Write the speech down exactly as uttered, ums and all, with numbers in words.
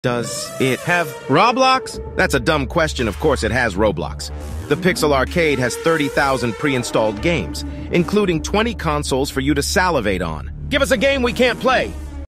Does it have Roblox? That's a dumb question. Of course it has Roblox. The Pixel Arcade has thirty thousand pre-installed games, including twenty consoles for you to salivate on. Give us a game we can't play.